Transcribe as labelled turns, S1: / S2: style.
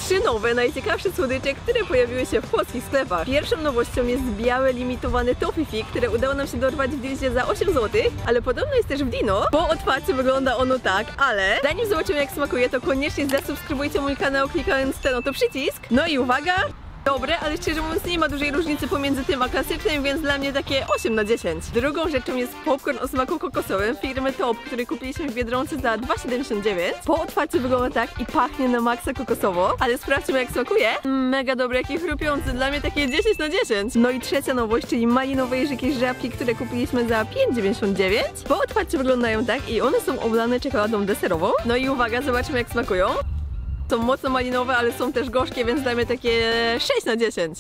S1: 3 nowe, najciekawsze słodycze, które pojawiły się w polskich sklepach. Pierwszą nowością jest białe limitowany Toffifee, które udało nam się dorwać w Dilsie za 8 zł, ale podobno jest też w Dino. Po otwarciu wygląda ono tak, ale zanim zobaczymy jak smakuje, to koniecznie zasubskrybujcie mój kanał klikając ten oto przycisk. No i uwaga! Dobre, ale szczerze mówiąc nie ma dużej różnicy pomiędzy tym a klasycznym, więc dla mnie takie 8 na 10. Drugą rzeczą jest popcorn o smaku kokosowym firmy Top, który kupiliśmy w Biedronce za 2,79. Po otwarciu wygląda tak i pachnie na maksa kokosowo, ale sprawdźmy jak smakuje. Mega dobre, jaki chrupiący, dla mnie takie 10 na 10. No i trzecia nowość, czyli malinowe jakieś żabki, które kupiliśmy za 5,99. Po otwarciu wyglądają tak i one są oblane czekoladą deserową. No i uwaga, zobaczmy jak smakują. Są mocno malinowe, ale są też gorzkie, więc dajmy takie 6 na 10.